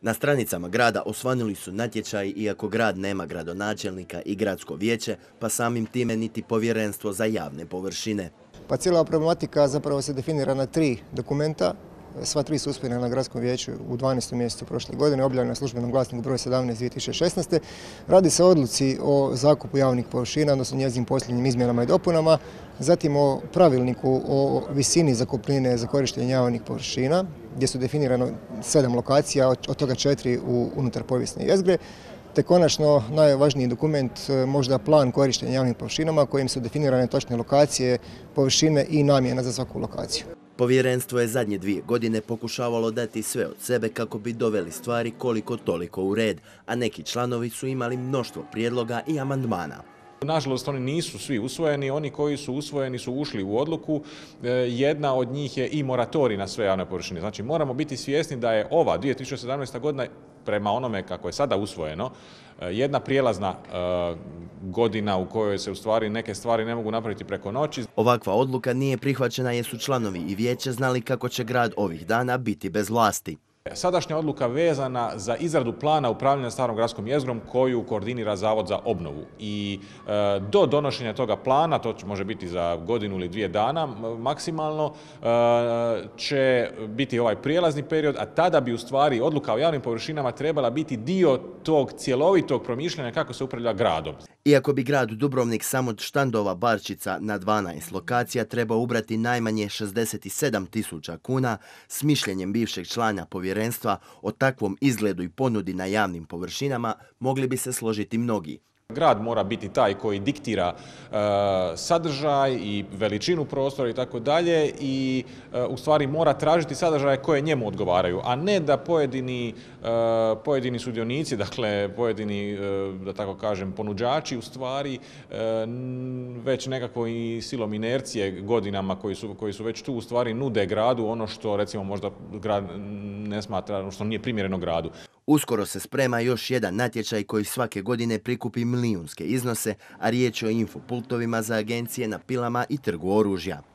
Na stranicama grada osvanuli su natječaji iako grad nema gradonačelnika i gradsko vijeće, pa samim time niti povjerenstvo za javne površine. Pa cijela problematika zapravo se definira na 3 dokumenta. Sva 3 su usvojena na gradskom vijeću u 12. mjesecu prošle godine, objavljena na službenom glasniku broj 17 2016. Radi se o odluci o zakupu javnih površina, odnosno njezinim posljednjim izmjenama i dopunama, zatim o pravilniku o visini zakupnine za korištenje javnih površina, gdje su definirano 7 lokacija, od toga 4 unutar povijesne jezgre, te konačno najvažniji dokument, možda plan korištenja javnim površinama kojim su definirane točne lokacije, površine i namjena za svaku lokaciju. Povjerenstvo je zadnje 2 godine pokušavalo dati sve od sebe kako bi doveli stvari koliko toliko u red, a neki članovi su imali mnoštvo prijedloga i amandmana. Nažalost, oni nisu svi usvojeni, oni koji su usvojeni su ušli u odluku. Jedna od njih je i moratorij na sve javne površine. Znači, moramo biti svjesni da je ova 2017. godina, prema onome kako je sada usvojeno, jedna prijelazna godina u kojoj se u stvari neke stvari ne mogu napraviti preko noći. Ovakva odluka nije prihvaćena jer su članovi i vijeće znali kako će grad ovih dana biti bez vlasti. Sadašnja odluka vezana za izradu plana upravljanja starom gradskom jezgrom koju koordinira Zavod za obnovu. I do donošenja toga plana, to može biti za godinu ili 2 dana maksimalno, će biti ovaj prijelazni period, a tada bi u stvari odluka o javnim površinama trebala biti dio tog cjelovitog promišljanja kako se upravlja gradom. Iako bi grad Dubrovnik samo od štandova barčica na 12 lokacija trebao ubrati najmanje 67.000 kuna, s mišljenjem bivšeg člana povjerenstva o takvom izgledu i ponudi na javnim površinama mogli bi se složiti mnogi. Grad mora biti taj koji diktira sadržaj i veličinu prostora i tako dalje i u stvari mora tražiti sadržaje koje njemu odgovaraju, a ne da pojedini sudionici, dakle pojedini, da tako kažem, ponuđači u stvari već nekako i silom inercije godinama koji su već tu u stvari nude gradu ono što recimo možda grad ne smatra, što nije primjereno gradu. Uskoro se sprema još jedan natječaj koji svake godine prikupi milijunske iznose, a riječ je o infopultovima za agencije na Pilama i Trgu oružja.